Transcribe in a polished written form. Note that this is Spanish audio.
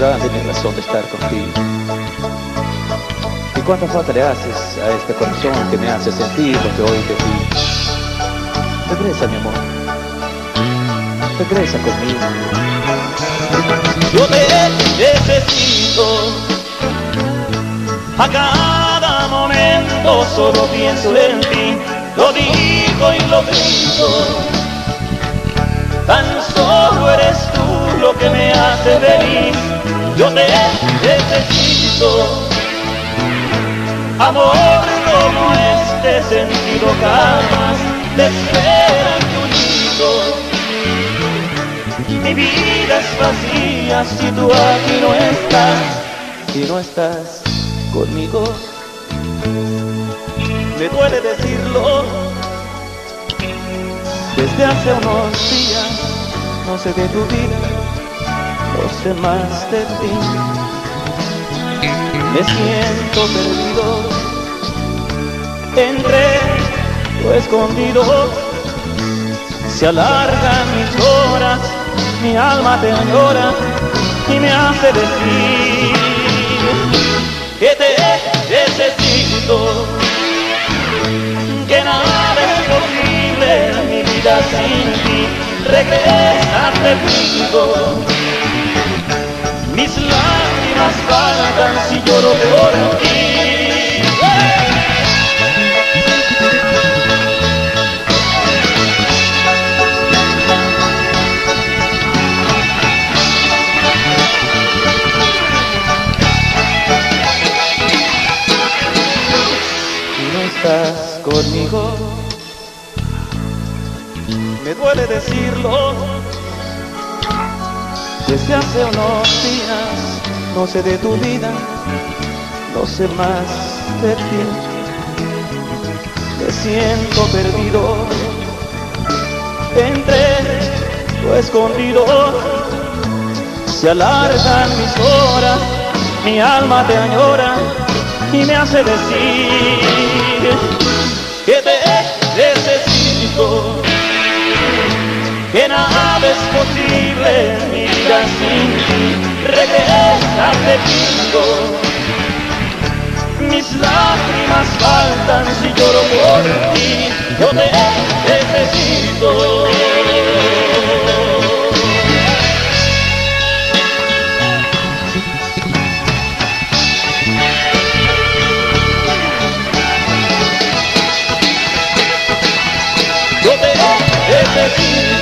grande mi razón de estar contigo. Y cuánta falta le haces a este corazón que me hace sentir lo que hoy te pido. Regresa, mi amor, regresa conmigo. Yo te necesito, a cada momento solo pienso en ti, lo digo y lo grito. Tan solo eres tú lo que me hace feliz. Yo te necesito, amor como este sentido jamás te espera en tu nido. Mi vida es vacía si tú aquí no estás, Si no estás conmigo, me duele decirlo. desde hace unos días no sé de tu vida, no sé más de ti. Me siento perdido entre lo escondido. Se alargan mis horas, mi alma te añora y me hace decir Que te necesito, que nada es posible en mi vida sin ti. Regresa, te pido. Mis lágrimas faltan si lloro por ti. estás conmigo. Me duele decirlo, Desde hace unos días no sé de tu vida, no sé más de ti. Me siento perdido entre lo escondido. Se alargan mis horas, mi alma te añora y me hace decir que te necesito, que nada es posible en mi vida sin ti. Regresa, te pido. Mis lágrimas faltan si lloro por ti. Yo te necesito. Yo te necesito.